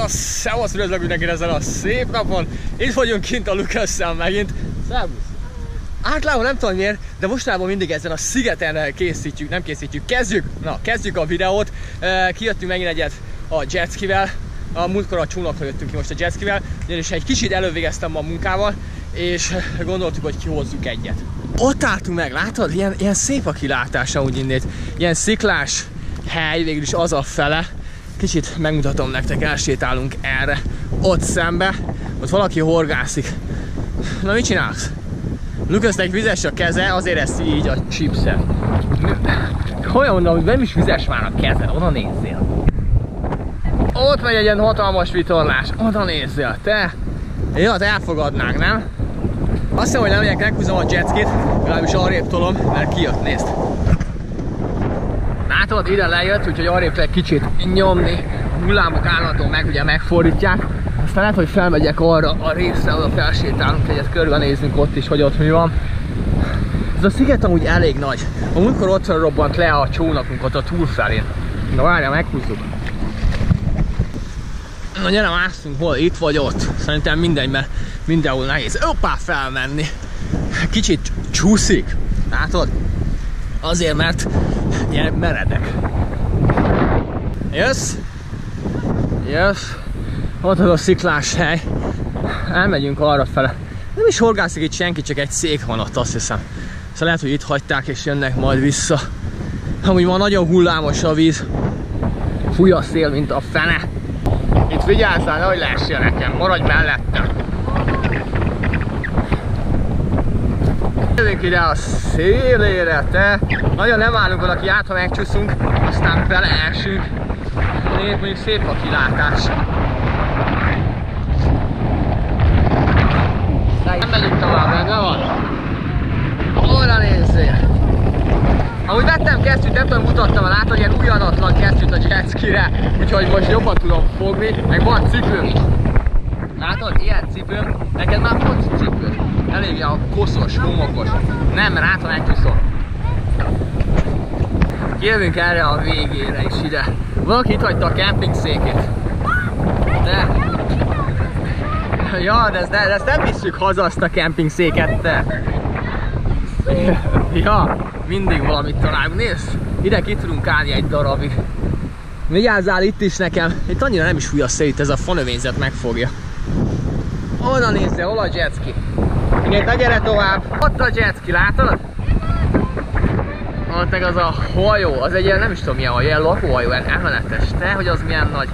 Szevasz, üdvözlök mindenkit ezen a szép napon. Itt vagyunk kint a Lukasszal megint. Szervusz! Általában nem tudom miért, de mostanában mindig ezen a szigeten kezdjük a videót. Kijöttünk megint egyet a jetskivel. A múltkor a csónakra jöttünk ki most a jetskivel, ugyanis egy kicsit elővégeztem a munkával, és gondoltuk, hogy kihozzuk egyet. Ott álltunk meg, látod? Ilyen szép a kilátása úgy innét. Ilyen sziklás hely, végül is az a fele. Kicsit megmutatom nektek, elsétálunk erre. Ott szembe, ott valaki horgászik. Na mit csinálsz? Lukasznek vizes a keze, azért eszi így a chipset. Olyan mondom, hogy nem is vizes már a keze, oda nézzél. Ott megy egy ilyen hatalmas vitorlás, oda nézzél, te! Jó, hát elfogadnánk, nem? Azt hiszem, hogy nem megyek, meghúzom a jetskit, legalábbis arrébb tolom, mert kijött, nézd. Látod, ide lejött, úgyhogy arrébb egy kicsit nyomni. A hullámok állandóan meg ugye megfordítják. Aztán lehet, hogy felmegyek arra a részre, oda felsétálunk egyet, körbenézzünk ott is, hogy ott mi van. Ez a sziget amúgy elég nagy. A múltkor ott robbant le a csónakunk ott a túl felén. Na várjál, meghúzzuk. Na gyere, mászunk, hol itt vagy ott. Szerintem mindegy, mert mindenhol nehéz hoppá felmenni. Kicsit csúszik, látod? Azért, mert ilyen meredek. Jössz? Jössz? Ott az a sziklás hely. Elmegyünk arra fele. Nem is horgászik itt senki, csak egy szék van ott, azt hiszem. Szóval lehet, hogy itt hagyták és jönnek majd vissza. Amúgy ma nagyon hullámos a víz. Fúj a szél, mint a fene. Itt vigyázzál, nehogy leessél nekem, maradj mellettem. Jövünk ide a szélére, te! Nagyon nem állunk oda ki át, ha megcsúszunk, aztán beleesünk. Nézd, mondjuk szép a kilátás. Nem megyünk tovább, rendben van? Oda nézzél! Amúgy vettem kesztyűt, nem tudom, mutattam, látod, ilyen újonatlan kesztyűt a jetskire, úgyhogy most jobban tudom fogni, meg van cipőm. Látod, ilyen cipőm, neked már volt cipőd. Elég a koszos, homokos. Nem, mert hát megcsúszom. Jövünk erre a végére is ide. Valaki itt hagyta a kempingszékét. De... Ja, de ezt nem visszük haza, azt a kempingszéket, te. Ja, mindig valamit találunk. Nézd, ide ki tudunk állni egy darabig. Vigyázzál itt is nekem. Itt annyira nem is fúj a szél, itt ez a fanövényzet megfogja. Oda nézzél, hol a jetski? Igen, ne gyere tovább. Ott a jetski, látod? Ott meg az a hajó, az egy ilyen, nem is tudom milyen hajó, ilyen lakóhajó, ilyen emeletes, te, hogy az milyen nagy.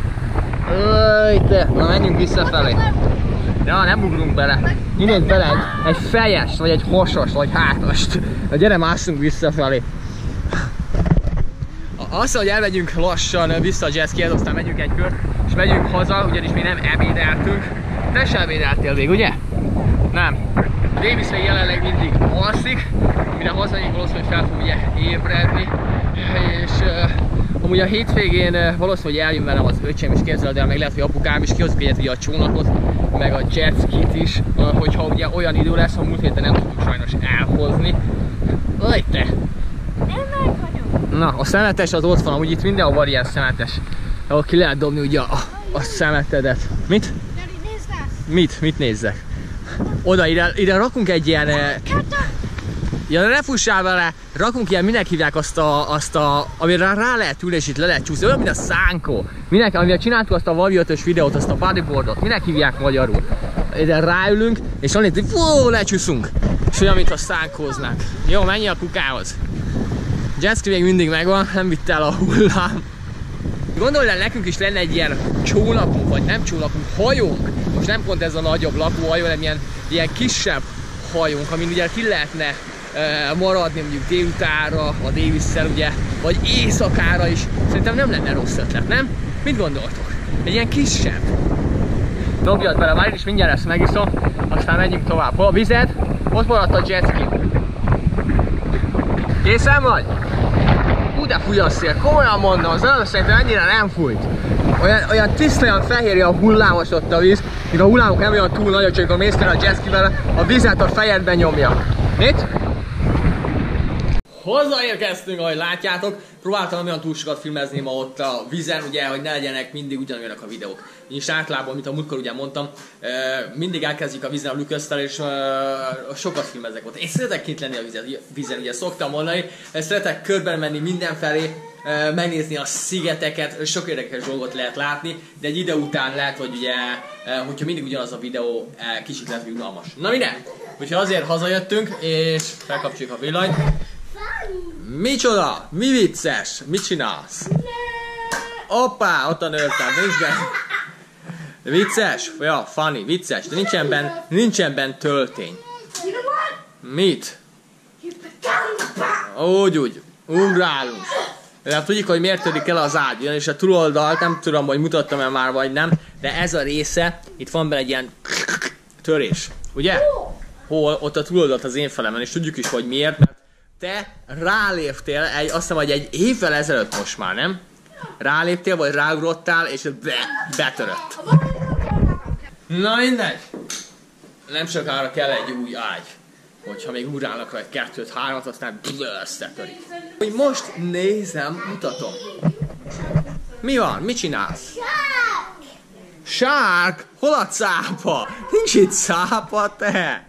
Te, na menjünk visszafelé. Ja, nem ugrunk bele. Innét bele egy fejes, vagy egy hasos, vagy hátast. Na gyere, másszunk visszafelé. Azt, hogy elmegyünk lassan vissza a jetskihez, aztán megyünk egy kört, és megyünk haza, ugyanis még nem ebédeltünk. Te sem ebédeltél még, ugye? Nem. Davis még jelenleg mindig alszik, mire hazajönk, valószínűleg fel fog ugye ébredni, és amúgy a hétvégén valószínűleg eljön velem az öcsém, és képzeled el, meg lehet, hogy apukám is kihozzuk egyet ugye a csónakot, meg a jetskit is, hogyha ugye olyan idő lesz, ha múlt héten nem tudjuk sajnos elhozni. Aj te! Én meg vagyok! Na, a szemetes az ott van, amúgy itt mindenhol van ilyen szemetes, ahol ki lehet dobni ugye a szemetedet. Mit? Mit nézzek? Oda, ide rakunk egy ilyen... Ja, ne fussál vele! Rakunk ilyen, minek hívják azt a amire rá lehet ülni és itt le lehet csúszni, olyan, mint a szánkó. Amivel csináltuk azt a Vavi 5-ös videót, azt a bodyboardot, minek hívják magyarul? Ide ráülünk, és annyi, hogy lecsúszunk. És olyan, mint a szánkóznánk. Jó, menj a kukához. Jetski még mindig megvan, nem vitt el a hullám. Gondolj el, nekünk is lenne egy ilyen csónakunk, vagy nem csónakunk, hajónk. Most nem pont ez a nagyobb lakóhajó, hanem ilyen kisebb hajónk, amin ugye ki lehetne maradni mondjuk délutánra, a Davis-szel ugye, vagy éjszakára is. Szerintem nem lenne rossz ötlet, nem? Mit gondoltok? Egy ilyen kisebb. Dobjad bele, már is mindjárt ezt megiszom, aztán megyünk tovább. Hol a vized? Ott maradt a jetski. Készen vagy? De fúj a szél, komolyan mondom, az olyan szerintem ennyire nem fújt. Olyan tiszta, olyan fehérje a hullámos ott a víz, míg a hullámok nem olyan túl nagyok, csak amikor mész fel a jetskivel, a vizet a fejedben nyomja. Mit? Hazaérkeztünk, ahogy látjátok. Próbáltam olyan túl sokat filmezni ma ott a vízen, ugye, hogy ne legyenek mindig ugyanolyanak a videók. És általában, mint a múltkor ugye mondtam, mindig elkezdjük a vízen a Lucas-tel, és sokat filmezek ott. Én szeretek kint lenni a vízen, ugye szoktam mondani, szeretek körben menni mindenfelé, megnézni a szigeteket, sok érdekes dolgot lehet látni, de egy idő után lehet, hogy ugye, hogyha mindig ugyanaz a videó, kicsit lehet unalmas. Na minden, úgyhogy azért hazajöttünk, és felkapcsoljuk a villanyt. Micsoda? Mi vicces? Mit csinálsz? Hoppá, ott a nőrtem, nincs benne. Vicces? Ja, funny, vicces, de nincsen benne töltény. Mit? Úgy, ugrálunk. De tudjuk, hogy miért törik el az ágy, és a túloldalt nem tudom, hogy mutattam-e már vagy nem, de ez a része, itt van benne egy ilyen törés, ugye? Hol? Ott a túloldalt az én felemen, és tudjuk is, hogy miért, mert te ráléptél, azt hiszem, hogy egy évvel ezelőtt most már, nem? Ráléptél, vagy ráugrottál, és betörött. Na mindegy. Nem sokára kell egy új ágy. Hogyha még ugrálnak rá egy 2-3-at, aztán összetörik. Hogy most nézem, mutatom. Mi van? Mit csinálsz? Sárk! Hol a cápa? Nincs itt cápa, te!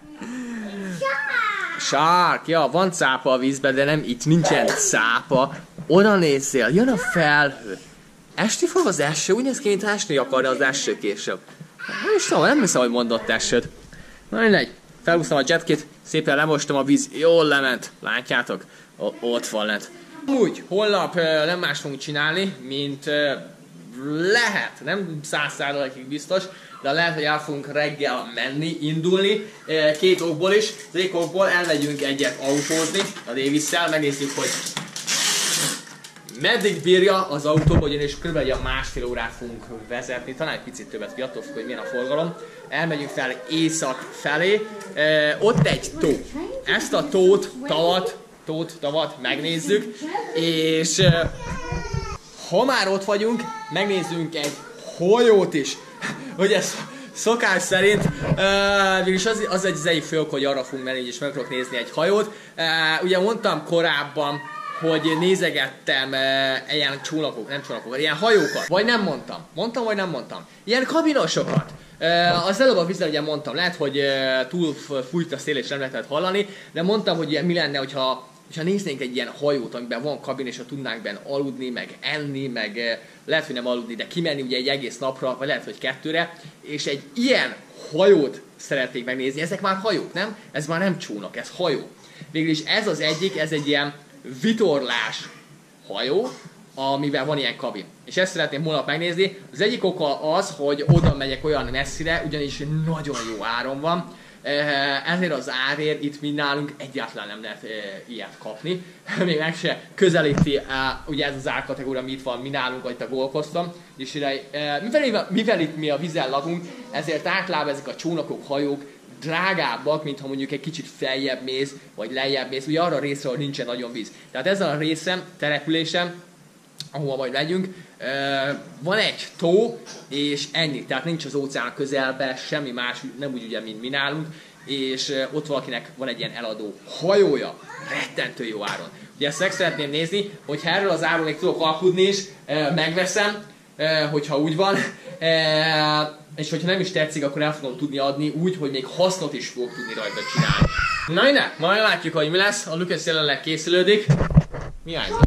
Sárk! Ja, van cápa a vízben, de nem itt, nincsen cápa. Oda nézzél, jön a felhő. Esni fog az eső? Úgy néz ki, mintha esni akarna az eső később. Nem hiszem, hogy mondott esőt. Na mindegy. Felhúztam a jetkit, szépen lemostam a víz, jól lement. Látjátok? Ott van lent. Úgy, holnap nem más fogunk csinálni, mint lehet, nem 100%-ig biztos, de lehet, hogy el fogunk reggel menni, indulni, két okból is. Az egyik okból elmegyünk egyet autózni a Davis-szel, megnézzük, hogy meddig bírja az autó, ugyanis kb. Egy másfél órát fogunk vezetni, talán egy picit többet, attól függ, hogy milyen a forgalom. Elmegyünk fel észak felé, ott egy tó. Ezt a tavat megnézzük, és ha már ott vagyunk, megnézzünk egy hajót is. Ugye szokás szerint, mégis az egy egyik fő ok, hogy arra fogunk menni, és meg akarok nézni egy hajót. Ugye mondtam korábban, hogy nézegettem ilyen ilyen hajókat. Vagy nem mondtam. Mondtam, vagy nem mondtam. Ilyen kabinosokat. Az előbb a vízben ugye mondtam, lehet, hogy túl fújt a szél és nem lehetett hallani, de mondtam, hogy mi lenne, hogyha néznénk egy ilyen hajót, amiben van kabin, és ha tudnánk benne aludni, meg enni, meg lehet, hogy nem aludni, de kimenni ugye egy egész napra, vagy lehet, hogy 2-re, és egy ilyen hajót szeretnék megnézni. Ezek már hajók, nem? Ez már nem csónak, ez hajó. Végülis ez az egyik, ez egy ilyen vitorlás hajó, amivel van ilyen kabin. És ezt szeretném holnap megnézni. Az egyik oka az, hogy oda megyek olyan messzire, ugyanis nagyon jó áron van. Ezért az árért itt mi nálunk egyáltalán nem lehet ilyet kapni. Még meg se közelíti ugye ez az árkategória, ami itt van mi nálunk, itt a Gold Coast-on. És mivel itt mi a vízen lakunk, ezért általában ezek a csónakok, hajók drágábbak, mint ha mondjuk egy kicsit feljebb mész, vagy lejjebb mész, ugye arra a részre, ahol nincsen nagyon víz. Tehát ezen a részen, településem, ahova majd megyünk, van egy tó, és ennyi, tehát nincs az óceán közelben, semmi más, nem úgy ugye, mint mi nálunk, és ott valakinek van egy ilyen eladó hajója, rettentő jó áron. Ugye ezt meg szeretném nézni, hogyha erről az áról még tudok alkudni is, megveszem, hogyha úgy van, és hogyha nem is tetszik, akkor el fogom tudni adni úgy, hogy még hasznot is fogok tudni rajta csinálni. Na innen, majd látjuk, hogy mi lesz. A Lucas jelenleg készülődik. Mi állsz?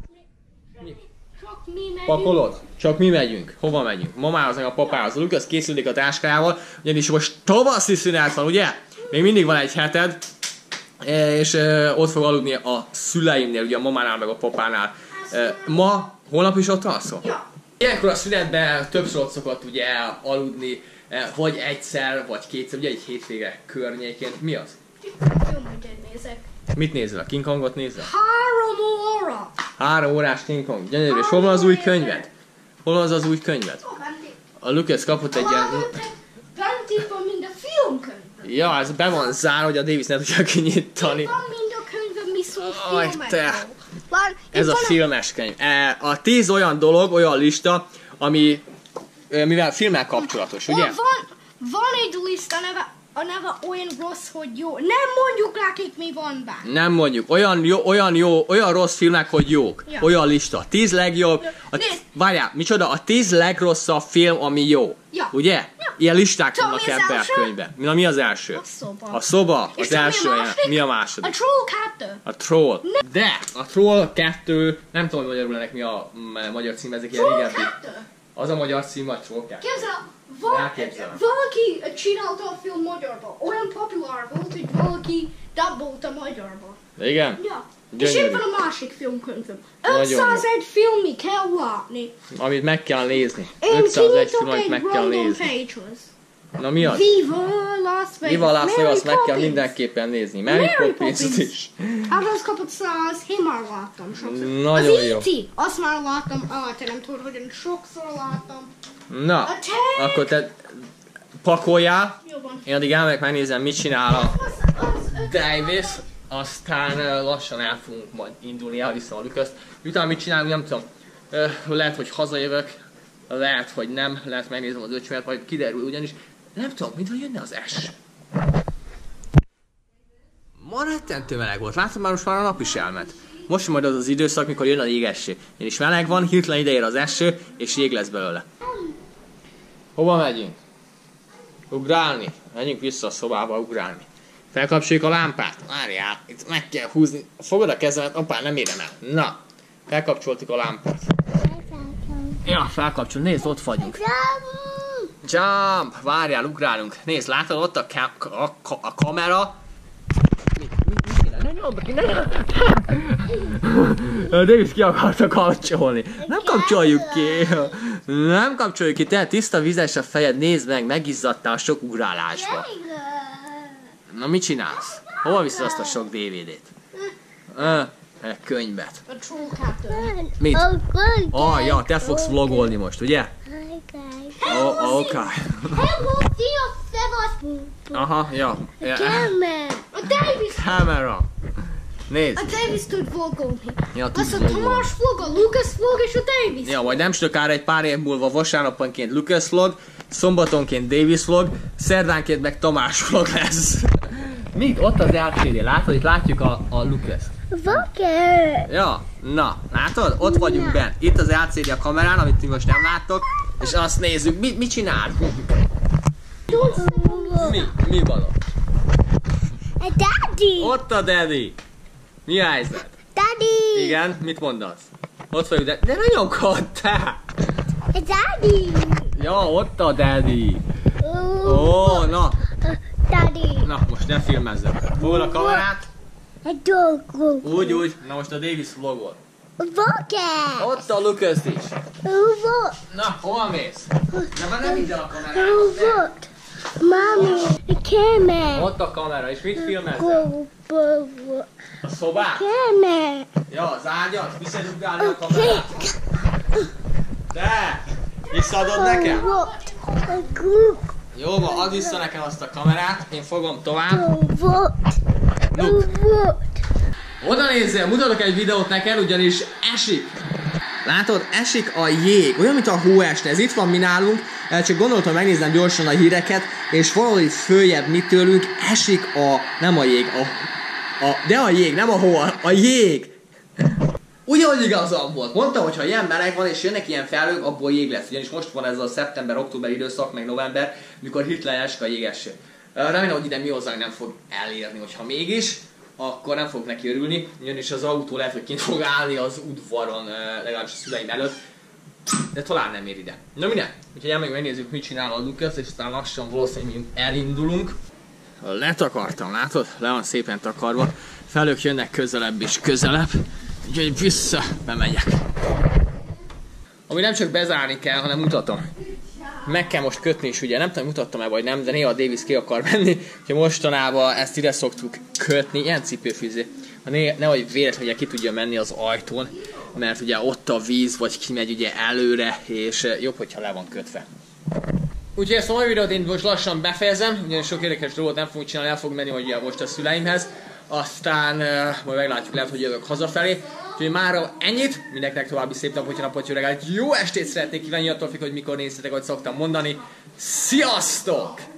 Pakolod? Csak mi megyünk. Hova megyünk? Mamához meg a papához. A Lucas készülődik a táskájával, ugyanis most tavaszi szünet van, ugye? Még mindig van egy heted, és ott fog aludni a szüleimnél, ugye a mamánál meg a papánál. Holnap is ott alszol? Ilyenkor a szünetben többször ott szokott ugye aludni, vagy egyszer, vagy kétszer, ugye egy hétvége környékén. Mi az? Filmet nézek. Mit nézel? A King Kongot nézel? 3 óra! 3 órás King Kong. Gyönyörű. És hol van az új könyved? Hol van az új könyved? A Lucas kapott egy ilyen... Bent van mind a filmkönyv. Ja, ez be van zárva, hogy a Davis ne tudja kinyitani. Van mind a könyv, mi szól filmekről. Ez a filmes könyv. A 10 olyan dolog, olyan lista, mivel filmmel kapcsolatos, ugye? Van egy lista neve a neve olyan rossz, hogy jó. Nem mondjuk nekik, mi van benne. Nem mondjuk. Olyan rossz filmek, hogy jók. Ja. Olyan lista. 10 legjobb. Várjál, micsoda? A 10 legrosszabb film, ami jó. Ja. Ugye? Ja. Ilyen listák Tudom, vannak mi az ebbe a első? könyvben. Na, mi az első? A szoba. A szoba. És Az tudod, első. Mi a második? A Troll 2. A Troll. De a Troll 2, nem tudom, hogy magyarul ennek mi a magyar cím, ezek ilyen Troll régebbi. 2. Az a magyar cím, vagy Troll 2. Képzel, Elképzelem. valaki csinálta a film magyarba. Olyan populár volt, hogy valaki dubbolta magyarba. Igen? Ja. És Gyönyörű. itt van a másik filmkönyvem. Nagyon 501 filmig kell látni. Amit meg kell nézni. Én 501 film, kinyitok amit egy meg kell random nézni. page-hoz. Na mi az? Viva Las Vegas. Viva Las Vegas, meg kell Poppins. mindenképpen nézni. Mary Mary Poppins Poppins. is. Hát az kapott 100, én már láttam sokszor. Nagyon az jó. E.T. Azt már láttam, te nem tudod, hogy én sokszor láttam. Na, A Tank. akkor te pakoljál. Jó van. Én addig elmegyek megnézem, mit csinál a Az Davis. Aztán lassan el fogunk majd indulni, elviszem a Lucas-t. Utána mit csinálunk, nem tudom. Lehet, hogy hazajövök, lehet, hogy nem, lehet megnézem az öcsimet, majd kiderül ugyanis. Nem tudom, mintha jönne az eső. Ma rettentő meleg volt, látod már, most már a nap is elment. Most majd az az időszak, mikor jön a jégeső. Én is meleg van, hirtelen ideér az eső, és jég lesz belőle. Hova megyünk? Ugrálni? Menjünk vissza a szobába ugrálni. Felkapcsoljuk a lámpát? Várjál, itt meg kell húzni. Fogod a kezemet, apám, nem érem el. Na, felkapcsoltuk a lámpát. Ja, felkapcsol, nézd, ott vagyunk. Jump! Várjál, ugrálunk. Nézd, látod ott a kamera? Mi kéne? Ne nyomd ki, ne nyomd! Davis ki akarta kapcsolni. Nem kapcsoljuk ki. Nem kapcsoljuk ki, te tiszta vizes a fejed, nézd meg, megizzadtál a sok ugrálásba. Na, mit csinálsz? Hova viszed azt a sok DVD-t? Könyvet. a Troll 2. Mit? Ja, te fogsz vlogolni most, ugye? Oké. Hello, szia, Aha, ja. A Davis. Camera. Nézd. A Davis tud vlogolni. Ja, Az a tudsz vlogolni. Tamás vlog, a Lucas vlog és a Davis. Ja, majd nem sokára egy pár év múlva vasárnaponként Lucas vlog, szombatonként Davis vlog, szerdánként meg Tamás vlog lesz. Mit? Ott az LCD, látod? Itt látjuk a Lucas-t. Ja, na, látod? Ott vagyunk bent. Itt az LCD a kamerán, amit ti most nem láttok, és azt nézzük, mit csinálunk. Mi van ott? Daddy! Ott a Daddy. Mi a helyzet? Daddy! Igen, mit mondasz? Ott vagyunk, de ne nyomkod, te! Daddy! Ja, ott a Daddy. Ó, na, Daddy! na, most ne filmezzem. Fogod a kamerát? A dog! Úgy. Na most a Davis vlogol. Rocket! Ott a Lucas is. Robot! Na, hova mész? Nem vidd el a kamerát. Robot! Mommy! The camera! Ott a kamera, és mit filmezzel? Robot! A szobát? Camera! Ja, az ágyat? Viszed ugrálni a kamerát? Te! Visszaadod nekem? Robot! A group! Jó van, add vissza nekem azt a kamerát, én fogom tovább. Robot! Look. Robot! Oda nézzél, mutatok egy videót neked, ugyanis esik. Látod, esik a jég, olyan, mint a hóesne, ez itt van mi nálunk, csak gondoltam, megnézem gyorsan a híreket, és valahol itt följebb mi tőlünk esik nem a jég, de a jég, nem a hó, a jég. Ugyanúgy igazam volt, mondtam, hogy ha ilyen meleg van és jönnek ilyen felhők, abból jég lesz, ugyanis most van ez a szeptember-október időszak, meg november, mikor hirtelen esik a jégeső. Remélem, hogy ide mi hozzánk nem fog elérni, hogyha mégis, akkor nem fog neki örülni, ugyanis az autó lehet, hogy kint fog állni az udvaron, legalábbis a szüleim előtt, de talán nem ér ide. Na minden, úgyhogy elmegyünk megnézzük, mit csinál a Lucas, és aztán lassan valószínűleg elindulunk. Letakartam, látod? Le van szépen takarva, felők jönnek közelebb és közelebb, úgyhogy vissza bemegyek. Ami nem csak bezárni kell, hanem mutatom. Meg kell most kötni is, ugye nem tudom, mutattam-e vagy nem, de néha a Davis ki akar menni, hogy mostanában ezt ide szoktuk kötni, ilyen cipőfűző. Nehogy véletlenül ki tudja menni az ajtón, mert ugye ott a víz, vagy kimegy ugye előre, és jobb, hogyha le van kötve. Úgyhogy ezt a mai videót én most lassan befejezem, ugyanis sok érdekes dolgot nem fogunk csinálni, el fogunk menni ugye most a szüleimhez, aztán majd meglátjuk, lehet, hogy jövök hazafelé. Úgyhogy mára ennyit, mindenkinek további szép napot, napot, jó reggelt, jó estét szeretnék kívánni, attól függ, hogy mikor néztetek, ahogy szoktam mondani. Sziasztok!